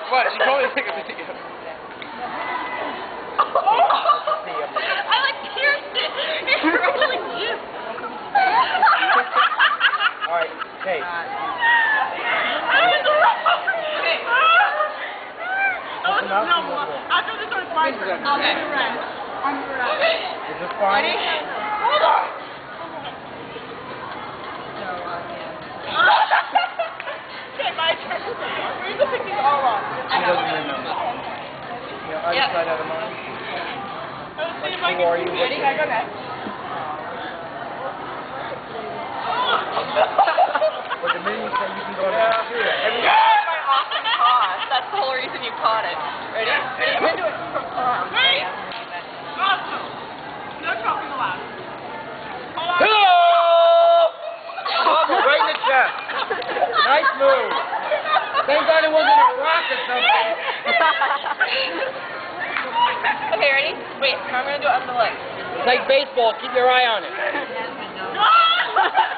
What? She told me to take a video. I like pierced it. It's really cute. Alright, okay. After this one's fine. Okay. Is this fine? Ready? Hold on. Okay, my turn. We're going to pick these all off. She doesn't remember. You know, I just tried out of mine. Let's see if I can do it. Ready? I go next. But the minute you say you can go next, do it. My awesome toss. That's the whole reason you caught it. Ready? Ready? I'm going to do it from around. Ready? Awesome. No talking aloud. Hello! Oh, right in the chest. Nice move. Thank God it wasn't a rock or something. Okay, ready? Wait, I'm going to do it on the leg. It's like baseball. Keep your eye on it.